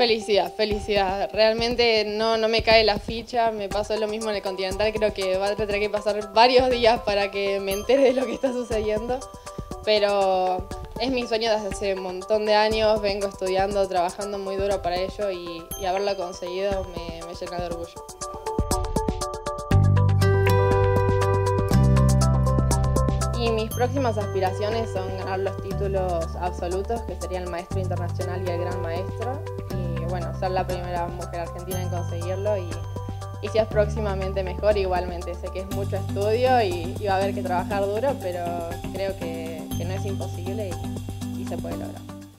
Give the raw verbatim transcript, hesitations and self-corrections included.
Felicidad, felicidad. Realmente no, no me cae la ficha, me pasó lo mismo en el Continental, creo que va a tener que pasar varios días para que me entere de lo que está sucediendo, pero es mi sueño desde hace un montón de años, vengo estudiando, trabajando muy duro para ello y, y haberlo conseguido me, me llena de orgullo. Y mis próximas aspiraciones son ganar los títulos absolutos, que serían el Maestro Internacional y el Gran Maestro. Y bueno, ser la primera mujer argentina en conseguirlo. Y, y si es próximamente mejor, igualmente. Sé que es mucho estudio y, y va a haber que trabajar duro, pero creo que, que no es imposible y, y se puede lograr.